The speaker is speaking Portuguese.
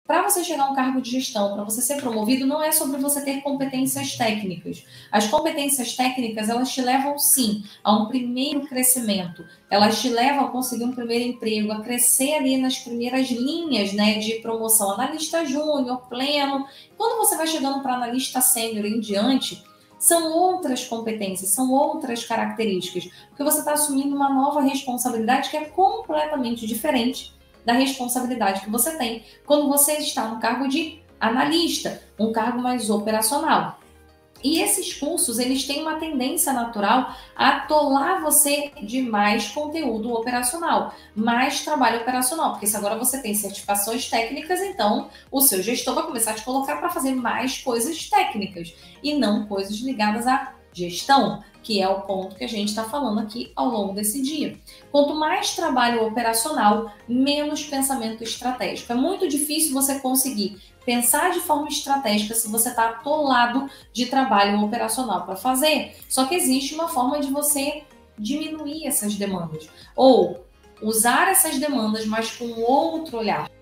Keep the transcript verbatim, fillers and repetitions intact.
Para você chegar a um cargo de gestão, para você ser promovido, não é sobre você ter competências técnicas. As competências técnicas, elas te levam, sim, a um primeiro crescimento. Elas te levam a conseguir um primeiro emprego, a crescer ali nas primeiras linhas, né, de promoção. Analista júnior, pleno. Quando você vai chegando para analista sênior em diante, são outras competências, são outras características. Porque você está assumindo uma nova responsabilidade que é completamente diferente da responsabilidade que você tem quando você está no cargo de analista, um cargo mais operacional. E esses cursos, eles têm uma tendência natural a atolar você de mais conteúdo operacional, mais trabalho operacional, porque se agora você tem certificações técnicas, então o seu gestor vai começar a te colocar para fazer mais coisas técnicas e não coisas ligadas à gestão, que é o ponto que a gente está falando aqui ao longo desse dia. Quanto mais trabalho operacional, menos pensamento estratégico. É muito difícil você conseguir pensar de forma estratégica se você está atolado de trabalho operacional para fazer. Só que existe uma forma de você diminuir essas demandas ou usar essas demandas, mas com outro olhar.